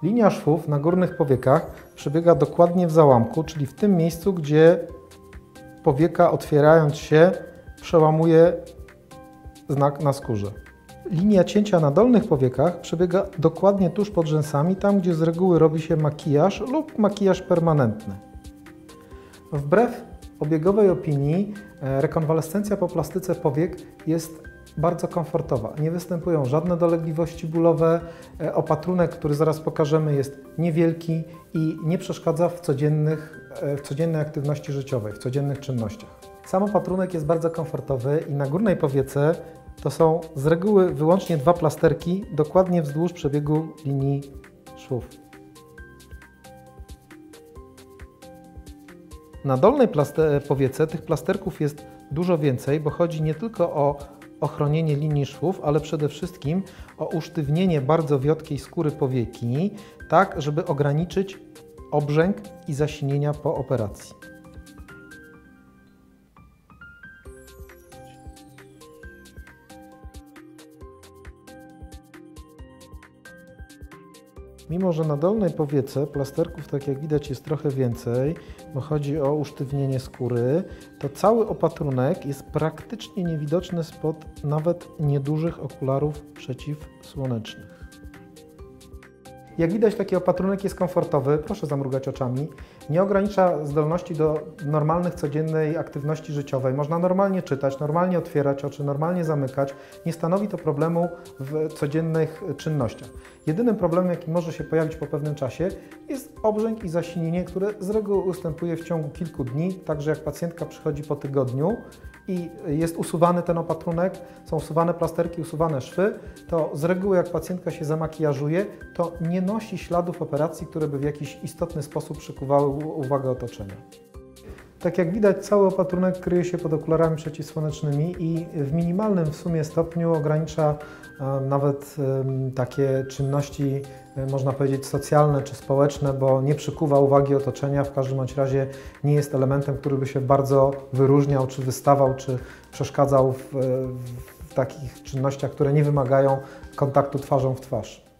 Linia szwów na górnych powiekach przebiega dokładnie w załamku, czyli w tym miejscu, gdzie powieka, otwierając się, przełamuje znak na skórze. Linia cięcia na dolnych powiekach przebiega dokładnie tuż pod rzęsami, tam gdzie z reguły robi się makijaż lub makijaż permanentny. Wbrew obiegowej opinii rekonwalescencja po plastyce powiek jest bardzo komfortowa. Nie występują żadne dolegliwości bólowe. Opatrunek, który zaraz pokażemy, jest niewielki i nie przeszkadza w codziennej aktywności życiowej, w codziennych czynnościach. Sam opatrunek jest bardzo komfortowy i na górnej powiece to są z reguły wyłącznie 2 plasterki, dokładnie wzdłuż przebiegu linii szwów. Na dolnej powiece tych plasterków jest dużo więcej, bo chodzi nie tylko o ochronienie linii szwów, ale przede wszystkim o usztywnienie bardzo wiotkiej skóry powieki, tak żeby ograniczyć obrzęk i zasinienia po operacji. Mimo że na dolnej powiece plasterków, tak jak widać, jest trochę więcej, bo chodzi o usztywnienie skóry, to cały opatrunek jest praktycznie niewidoczny spod nawet niedużych okularów przeciwsłonecznych. Jak widać, taki opatrunek jest komfortowy, proszę zamrugać oczami, nie ogranicza zdolności do normalnych, codziennej aktywności życiowej. Można normalnie czytać, normalnie otwierać oczy, normalnie zamykać. Nie stanowi to problemu w codziennych czynnościach. Jedynym problemem, jaki może się pojawić po pewnym czasie, jest obrzęk i zasinienie, które z reguły ustępuje w ciągu kilku dni, także jak pacjentka przychodzi po tygodniu i jest usuwany ten opatrunek, są usuwane plasterki, usuwane szwy, to z reguły jak pacjentka się zamakijażuje, to nie nosi śladów operacji, które by w jakiś istotny sposób przykuwały uwagę otoczenia. Tak jak widać, cały opatrunek kryje się pod okularami przeciwsłonecznymi i w minimalnym w sumie stopniu ogranicza nawet takie czynności, można powiedzieć, socjalne czy społeczne, bo nie przykuwa uwagi otoczenia, w każdym bądź razie nie jest elementem, który by się bardzo wyróżniał, czy wystawał, czy przeszkadzał w takich czynnościach, które nie wymagają kontaktu twarzą w twarz.